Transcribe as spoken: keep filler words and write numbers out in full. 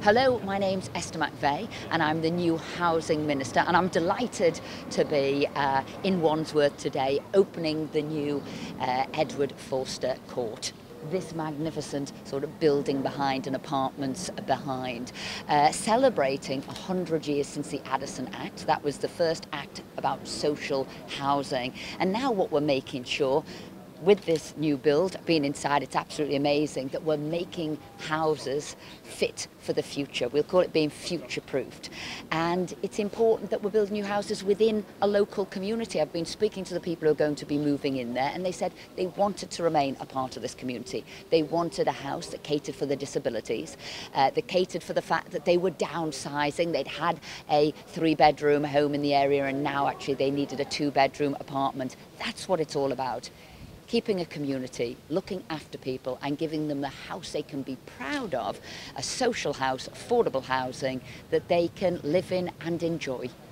Hello, my name's Esther McVeigh and I'm the new Housing Minister, and I'm delighted to be uh, in Wandsworth today opening the new uh, Edward Forster Court. This magnificent sort of building behind and apartments behind, uh, celebrating one hundred years since the Addison Act. That was the first act about social housing, and now what we're making sure with this new build, being inside, it's absolutely amazing that we're making houses fit for the future. We'll call it being future-proofed. And it's important that we're building new houses within a local community. I've been speaking to the people who are going to be moving in there, and they said they wanted to remain a part of this community. They wanted a house that catered for their disabilities, uh, that catered for the fact that they were downsizing. They'd had a three-bedroom home in the area, and now actually they needed a two-bedroom apartment. That's what it's all about. Keeping a community, looking after people and giving them the house they can be proud of, a social house, affordable housing that they can live in and enjoy.